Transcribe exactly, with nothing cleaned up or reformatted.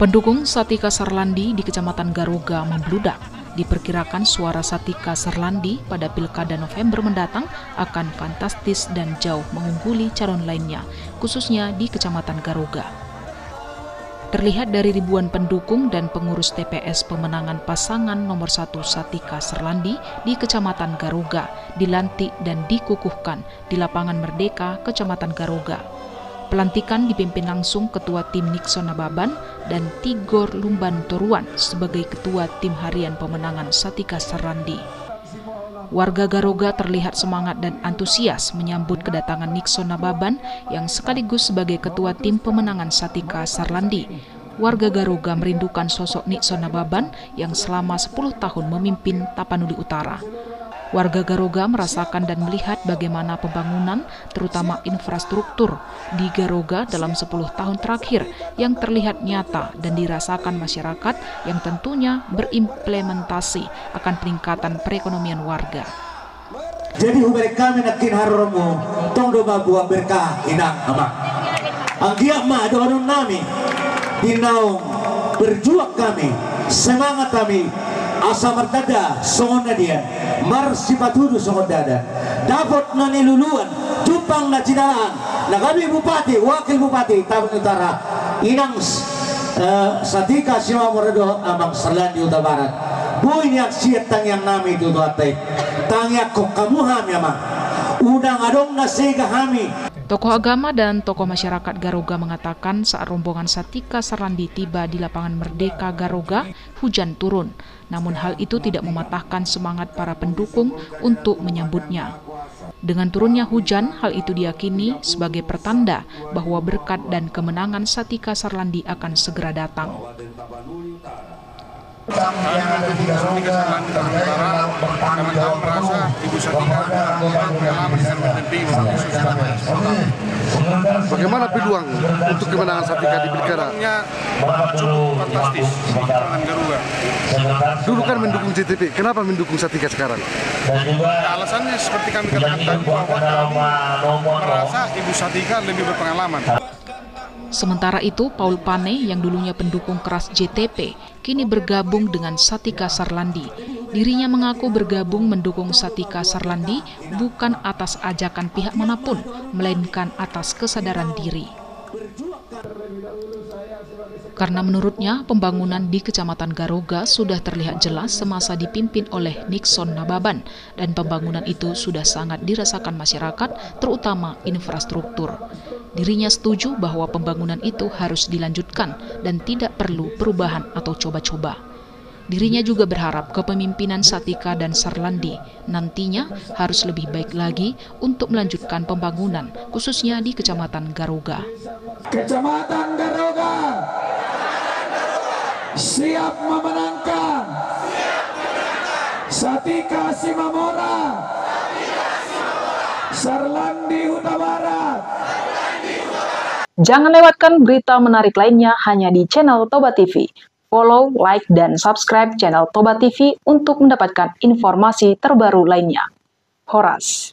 Pendukung Satika Sarlandi di Kecamatan Garoga membludak. Diperkirakan suara Satika Sarlandi pada Pilkada November mendatang akan fantastis dan jauh mengungguli calon lainnya, khususnya di Kecamatan Garoga. Terlihat dari ribuan pendukung dan pengurus T P S pemenangan pasangan nomor satu Satika Sarlandi di Kecamatan Garoga dilantik dan dikukuhkan di Lapangan Merdeka, Kecamatan Garoga. Pelantikan dipimpin langsung Ketua Tim Nixon Nababan dan Tigor Lumban Toruan sebagai Ketua Tim Harian Pemenangan Satika Sarlandi. Warga Garoga terlihat semangat dan antusias menyambut kedatangan Nixon Nababan yang sekaligus sebagai Ketua Tim Pemenangan Satika Sarlandi. Warga Garoga merindukan sosok Nixon Nababan yang selama sepuluh tahun memimpin Tapanuli Utara. Warga Garoga merasakan dan melihat bagaimana pembangunan, terutama infrastruktur, di Garoga dalam sepuluh tahun terakhir yang terlihat nyata dan dirasakan masyarakat yang tentunya berimplementasi akan peningkatan perekonomian warga. Jadi hubere kami nakin haromo tong do babua berkah inang ama. Anggia ma donon nami dinaung berjuang kami, semangat kami. Asa merdada songon dia mar sipatudu songon dada dapat na niluluan jupang na cinaan na kami bupati wakil bupati Tapanuli Utara inang uh, Satika Simamorado amang Sarlandi Utara Barat buin yang siat tangyang nami itu ate tangyak kok kamuham ya mah udang adong na sega kami. Tokoh agama dan tokoh masyarakat Garoga mengatakan saat rombongan Satika Sarlandi tiba di Lapangan Merdeka Garoga, hujan turun. Namun hal itu tidak mematahkan semangat para pendukung untuk menyambutnya. Dengan turunnya hujan, hal itu diyakini sebagai pertanda bahwa berkat dan kemenangan Satika Sarlandi akan segera datang. Kami Satika Sarlandi Utara karena kami merasa Ibu Satika adalah pengalaman dan memimpin Bagaimana peluang untuk kemenangan Satika di Pilkada? Cukup fantastis di Kecamatan Garoga. Dulu kan mendukung J T P, kenapa mendukung Satika sekarang? Ya, alasannya seperti kami katakan tadi bahwa kami merasa Ibu Satika lebih berpengalaman. Sementara itu, Paul Pane yang dulunya pendukung keras J T P, kini bergabung dengan Satika Sarlandi. Dirinya mengaku bergabung mendukung Satika Sarlandi bukan atas ajakan pihak manapun, melainkan atas kesadaran diri. Karena menurutnya, pembangunan di Kecamatan Garoga sudah terlihat jelas semasa dipimpin oleh Nixon Nababan, dan pembangunan itu sudah sangat dirasakan masyarakat, terutama infrastruktur. Dirinya setuju bahwa pembangunan itu harus dilanjutkan dan tidak perlu perubahan atau coba-coba. Dirinya juga berharap kepemimpinan Satika dan Sarlandi nantinya harus lebih baik lagi untuk melanjutkan pembangunan, khususnya di Kecamatan Garoga. Kecamatan Garoga siap memenangkan Satika Simamora Sarlandi Utara Barat. Jangan lewatkan berita menarik lainnya hanya di channel Toba T V. Follow, like, dan subscribe channel Toba T V untuk mendapatkan informasi terbaru lainnya. Horas.